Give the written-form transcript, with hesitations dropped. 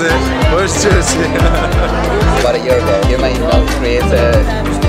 Jersey. Where's Jersey? About a year ago. You're my creator.